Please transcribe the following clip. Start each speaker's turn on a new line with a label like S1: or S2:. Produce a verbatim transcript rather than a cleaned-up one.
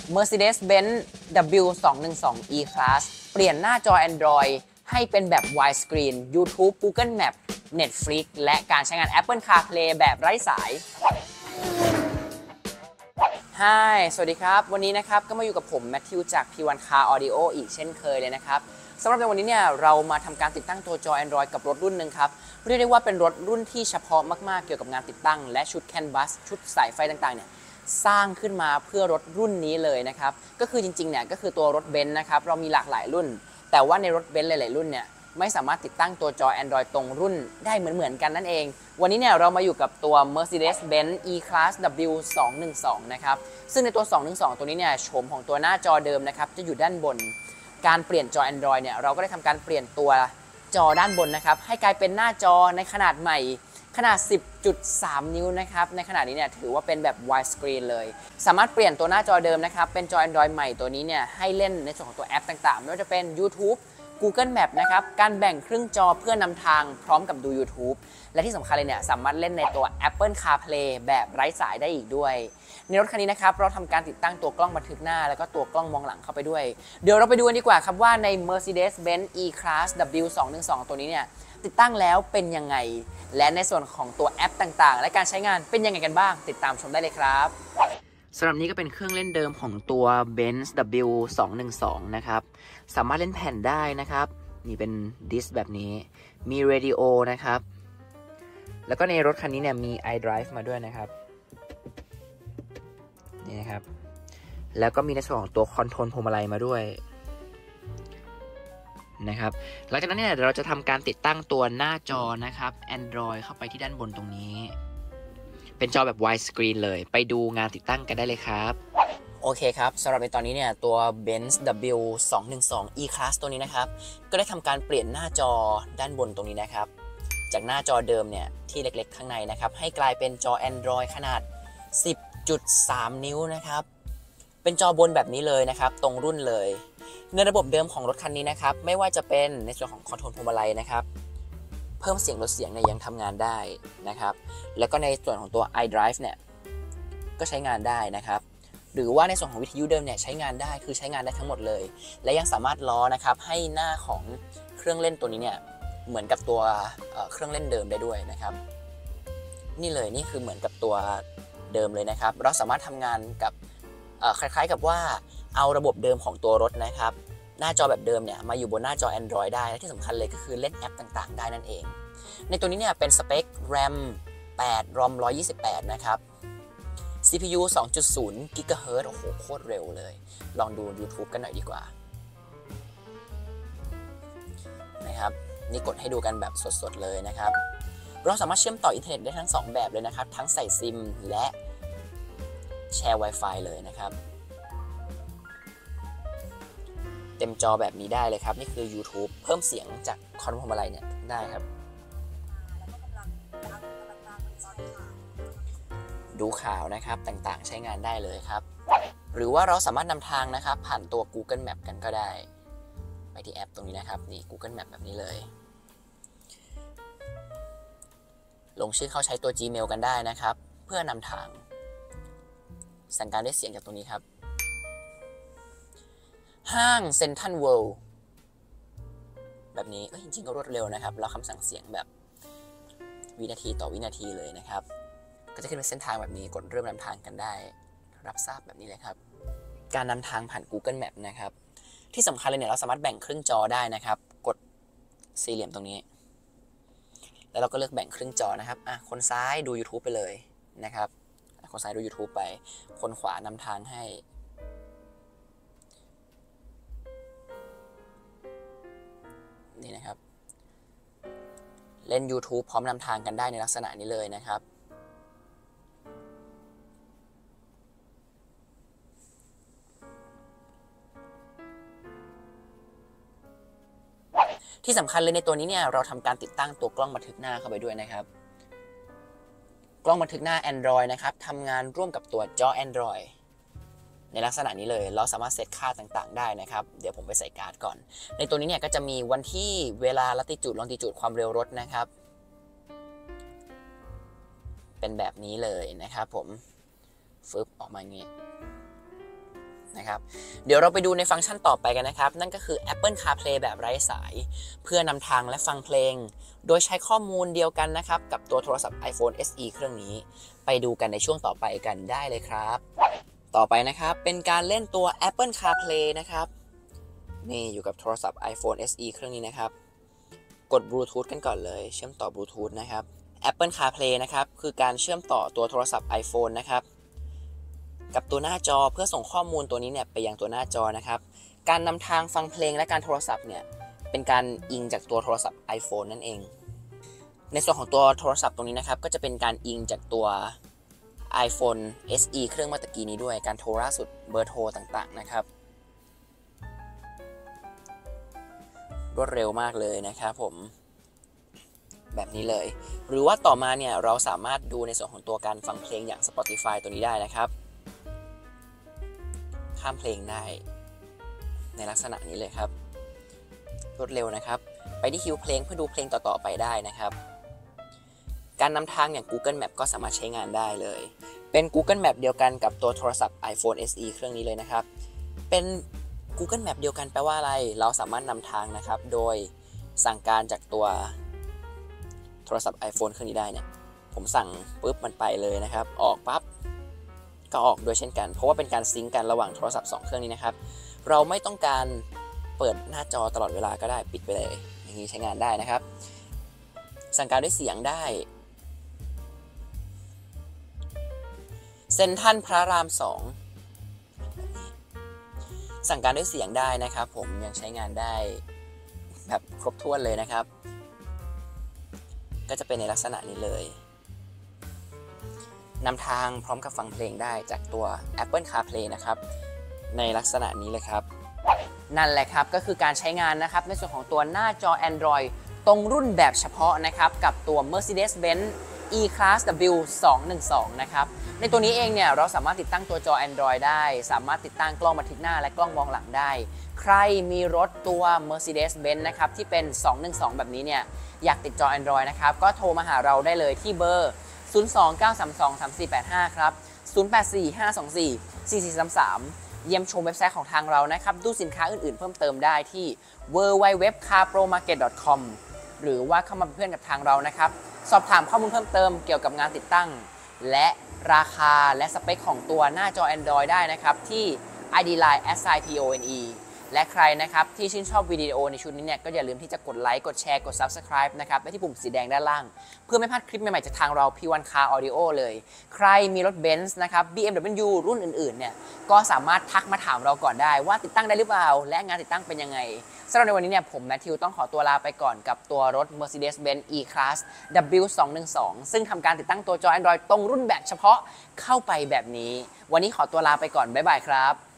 S1: Mercedes-Benz ดับเบิลยู สองหนึ่งสอง E-Class เปลี่ยนหน้าจอ Android ให้เป็นแบบ Widescreen YouTube Google Map Netflix และการใช้งาน Apple CarPlay แบบไร้สาย Hi สวัสดีครับวันนี้นะครับก็มาอยู่กับผมแมทธิวจาก พี วัน Car Audio อีกเช่นเคยเลยนะครับสำหรับในวันนี้เนี่ยเรามาทำการติดตั้งตัวจอ Android กับรถรุ่นหนึ่งครับเรียกได้ว่าเป็นรถรุ่นที่เฉพาะมากๆเกี่ยวกับงานติดตั้งและชุดแคนวาสชุดสายไฟต่างๆเนี่ยสร้างขึ้นมาเพื่อรถรุ่นนี้เลยนะครับก็คือจริงๆเนี่ยก็คือตัวรถเบนซ์นะครับเรามีหลากหลายรุ่นแต่ว่าในรถเบนซ์หลายๆรุ่นเนี่ยไม่สามารถติดตั้งตัวจอ Android ตรงรุ่นได้เหมือนๆกันนั่นเองวันนี้เนี่ยเรามาอยู่กับตัว Mercedes-Benz E-Class ดับเบิลยู สองหนึ่งสอง นะครับซึ่งในตัว สองหนึ่งสอง ตัวนี้เนี่ยโฉมของตัวหน้าจอเดิมนะครับจะอยู่ด้านบนการเปลี่ยนจอ Android เนี่ยเราก็ได้ทำการเปลี่ยนตัวจอด้านบนนะครับให้กลายเป็นหน้าจอในขนาดใหม่ขนาด สิบจุดสาม นิ้วนะครับในขนาดนี้เนี่ยถือว่าเป็นแบบ Wide Screen เลยสามารถเปลี่ยนตัวหน้าจอเดิมนะครับเป็นจอ Android ใหม่ตัวนี้เนี่ยให้เล่นในส่วนของตัวแอปต่างๆไม่ว่าจะเป็น YouTube Google Map นะครับการแบ่งครึ่งจอเพื่อนำทางพร้อมกับดู YouTube และที่สำคัญเลยเนี่ยสามารถเล่นในตัว Apple CarPlay แบบไร้สายได้อีกด้วยในรถคันนี้นะครับเราทำการติดตั้งตัวกล้องบันทึกหน้าแล้วก็ตัวกล้องมองหลังเข้าไปด้วยเดี๋ยวเราไปดูกันดีกว่าครับว่าใน Mercedes-Benz E-Class ดับเบิลยู สองหนึ่งสอง ตัวนี้เนี่ยติดตั้งแล้วเป็นยังไงและในส่วนของตัวแอปต่างๆและการใช้งานเป็นยังไงกันบ้างติดตามชมได้เลยครับสำหรับนี้ก็เป็นเครื่องเล่นเดิมของตัว Benz ดับเบิลยู สองหนึ่งสอง นะครับสามารถเล่นแผ่นได้นะครับนี่เป็นดิสแบบนี้มีเรดิโอนะครับแล้วก็ในรถคันนี้เนี่ยมี iDrive มาด้วยนะครับนี่นะครับแล้วก็มีในส่วนของตัวคอนโทรลพวงมาลัยมาด้วยนะครับหลังจากนั้นเนี่ยเราจะทำการติดตั้งตัวหน้าจอนะครับ Android เข้าไปที่ด้านบนตรงนี้เป็นจอแบบ Wide Screen เลยไปดูงานติดตั้งกันได้เลยครับโอเคครับสำหรับในตอนนี้เนี่ยตัว Benz ดับเบิลยู สองหนึ่งสอง E-Class ตัวนี้นะครับก็ได้ทำการเปลี่ยนหน้าจอด้านบนตรงนี้นะครับจากหน้าจอเดิมเนี่ยที่เล็กๆข้างในนะครับให้กลายเป็นจอ Android ขนาด สิบจุดสาม นิ้วนะครับเป็นจอบนแบบนี้เลยนะครับตรงรุ่นเลยในระบบเดิมของรถคันนี้นะครับไม่ว่าจะเป็นในส่วนของคอนโทรลพวงมาลัยนะครับเพิ่มเสียงลดเสียงเนี่ยยังทำงานได้นะครับแล้วก็ในส่วนของตัว iDrive เนี่ยก็ใช้งานได้นะครับหรือว่าในส่วนของวิทยุเดิมเนี่ยใช้งานได้คือใช้งานได้ทั้งหมดเลยและยังสามารถล้อนะครับให้หน้าของเครื่องเล่นตัวนี้เนี่ยเหมือนกับตัวเครื่องเล่นเดิมได้ด้วยนะครับนี่เลยนี่คือเหมือนกับตัวเดิมเลยนะครับเราสามารถทำงานกับคล้ายๆกับว่าเอาระบบเดิมของตัวรถนะครับหน้าจอแบบเดิมเนี่ยมาอยู่บนหน้าจอ Android ได้และที่สำคัญเลยก็คือเล่นแอปต่างๆได้นั่นเองในตัวนี้เนี่ยเป็นสเปค แรม แปด รอม หนึ่งร้อยยี่สิบแปด นะครับ ซี พี ยู สองจุดศูนย์ กิกะเฮิรตซ์ โอ้โหโคตรเร็วเลยลองดู YouTube กันหน่อยดีกว่านะครับนี่กดให้ดูกันแบบสดๆเลยนะครับเราสามารถเชื่อมต่ออินเทอร์เน็ตได้ทั้งสองแบบเลยนะครับทั้งใส่ซิมและแชร์ Wi-Fi เลยนะครับเต็มจอแบบนี้ได้เลยครับนี่คือ YouTube เพิ่มเสียงจากคอนโทรลพวงมาลัยเนี่ยได้ครับดูข่าวนะครับต่างๆใช้งานได้เลยครับหรือว่าเราสามารถนำทางนะครับผ่านตัว Google Map กันก็ได้ไปที่แอปตรงนี้นะครับนี่ Google Map แบบนี้เลยลงชื่อเข้าใช้ตัว Gmail กันได้นะครับเพื่อนำทางสั่งการด้วยเสียงจากตรงนี้ครับห้างเซ็นทรัลเวิลด์แบบนี้จริงๆก็รวดเร็วนะครับเราคำสั่งเสียงแบบวินาทีต่อวินาทีเลยนะครับก็จะขึ้นเป็นเส้นทางแบบนี้กดเริ่มนำทางกันได้รับทราบแบบนี้เลยครับการนำทางผ่าน Google Map นะครับที่สำคัญเลยเนี่ยเราสามารถแบ่งครึ่งจอได้นะครับกดสี่เหลี่ยมตรงนี้แล้วเราก็เลือกแบ่งครึ่งจอนะครับอ่ะคนซ้ายดู YouTube ไปเลยนะครับคนซ้ายดู YouTube ไปคนขวานำทางให้นี่นะครับเล่น YouTube พร้อมนำทางกันได้ในลักษณะนี้เลยนะครับที่สำคัญเลยในตัวนี้เนี่ยเราทำการติดตั้งตัวกล้องบันทึกหน้าเข้าไปด้วยนะครับกล้องบันทึกหน้า Android นะครับทำงานร่วมกับตัวจอ Android ในลักษณะนี้เลยเราสามารถเซตค่าต่างๆได้นะครับเดี๋ยวผมไปใส่การ์ดก่อนในตัวนี้เนี่ยก็จะมีวันที่เวลาลัติจูดลองติจูดความเร็วรถนะครับเป็นแบบนี้เลยนะครับผมฟึบออกมาอย่างนี้นะครับเดี๋ยวเราไปดูในฟังก์ชันต่อไปกันนะครับนั่นก็คือ Apple CarPlay แบบไร้สายเพื่อนำทางและฟังเพลงโดยใช้ข้อมูลเดียวกันนะครับกับตัวโทรศัพท์ iPhone เอส อี เครื่องนี้ไปดูกันในช่วงต่อไปกันได้เลยครับต่อไปนะครับเป็นการเล่นตัว Apple CarPlay นะครับนี่อยู่กับโทรศัพท์ iPhone เอส อี เครื่องนี้นะครับกด Bluetooth กันก่อนเลยเชื่อมต่อ Bluetooth นะครับ Apple CarPlay นะครับคือการเชื่อมต่อตัวโทรศัพท์ iPhone นะครับกับตัวหน้าจอเพื่อส่งข้อมูลตัวนี้เนี่ยไปยังตัวหน้าจอนะครับการนำทางฟังเพลงและการโทรศัพท์เนี่ยเป็นการอิงจากตัวโทรศัพท์ iPhone นั่นเองในส่วนของตัวโทรศัพท์ตรงนี้นะครับก็จะเป็นการอิงจากตัว iPhone เอส อี เครื่องเมื่อกี้นี้ด้วยการโทรล่าสุดเบอร์โทรต่างๆนะครับรวดเร็วมากเลยนะครับผมแบบนี้เลยหรือว่าต่อมาเนี่ยเราสามารถดูในส่วนของตัวการฟังเพลงอย่าง Spotify ตัวนี้ได้นะครับข้ามเพลงได้ในลักษณะนี้เลยครับรวดเร็วนะครับไปที่คิวเพลงเพื่อดูเพลงต่อๆไปได้นะครับการนำทางอย่าง Google Map ก็สามารถใช้งานได้เลยเป็น Google Map เดียวกันกับตัวโทรศัพท์ iPhone เอส อี เครื่องนี้เลยนะครับเป็น Google Map เดียวกันแปลว่าอะไรเราสามารถนำทางนะครับโดยสั่งการจากตัวโทรศัพท์ iPhone เครื่องนี้ได้เนี่ยผมสั่งปุ๊บมันไปเลยนะครับออกปั๊บก็ออกด้วยเช่นกันเพราะว่าเป็นการซิงก์กันระหว่างโทรศัพท์สองเครื่องนี้นะครับเราไม่ต้องการเปิดหน้าจอตลอดเวลาก็ได้ปิดไปเลยอย่างนี้ใช้งานได้นะครับสั่งการด้วยเสียงได้เซ็นทรัลพระรามสองสั่งการด้วยเสียงได้นะครับผมยังใช้งานได้แบบครบถ้วนเลยนะครับก็จะเป็นในลักษณะนี้เลยนำทางพร้อมกับฟังเพลงได้จากตัว Apple CarPlay นะครับในลักษณะนี้เลยครับนั่นแหละครับก็คือการใช้งานนะครับในส่วนของตัวหน้าจอ Android ตรงรุ่นแบบเฉพาะนะครับกับตัว Mercedes-Benz E-Class ดับเบิลยู สองหนึ่งสอง นะครับในตัวนี้เองเนี่ยเราสามารถติดตั้งตัวจอ Android ได้สามารถติดตั้งกล้องบันทึกหน้าและกล้องมองหลังได้ใครมีรถตัว Mercedes-Benz นะครับที่เป็นสองหนึ่งสองแบบนี้เนี่ยอยากติดจอ Android นะครับก็โทรมาหาเราได้เลยที่เบอร์ศูนย์ สอง เก้า สาม สอง สาม สี่ แปด ห้าครับศูนย์ แปด สี่ ห้า สอง สี่ สี่ สี่ สาม สามเยี่ยมชมเว็บไซต์ของทางเรานะครับดูสินค้าอื่นๆเพิ่มเติมได้ที่ ดับเบิลยู ดับเบิลยู ดับเบิลยู ดอท คาร์ โปร มาร์เก็ต ดอท คอม หรือว่าเข้ามาเป็นเพื่อนกับทางเรานะครับสอบถามข้อมูลเพิ่มเติมเกี่ยวกับงานติดตั้งและราคาและสเปคของตัวหน้าจอ Android ได้นะครับที่ ไอ ดี ไลน์ แอท ไซน์ พี โอ เอ็น อี และใครนะครับที่ชื่นชอบวิดีโอในชุดนี้เนี่ยก็อย่าลืมที่จะกดไลค์กดแชร์กด Subscribe นะครับและที่ปุ่มสีแดงด้านล่างเพื่อไม่พลาดคลิปใหม่ๆจากทางเรา พี วัน Car Audio เลยใครมีรถ Benz นะครับ บี เอ็ม ดับเบิลยู รุ่นอื่นๆเนี่ยก็สามารถทักมาถามเราก่อนได้ว่าติดตั้งได้หรือเปล่าและงานติดตั้งเป็นยังไงสำหรับในวันนี้เนี่ยผมแมทธิวต้องขอตัวลาไปก่อนกับตัวรถ Mercedes-Benz E-Class ดับเบิลยู สองหนึ่งสอง ซึ่งทำการติดตั้งตัวจอ Android ตรงรุ่นแบบเฉพาะเข้าไปแบบนี้วันนี้ขอตัวลาไปก่อนบ๊ายบายครับ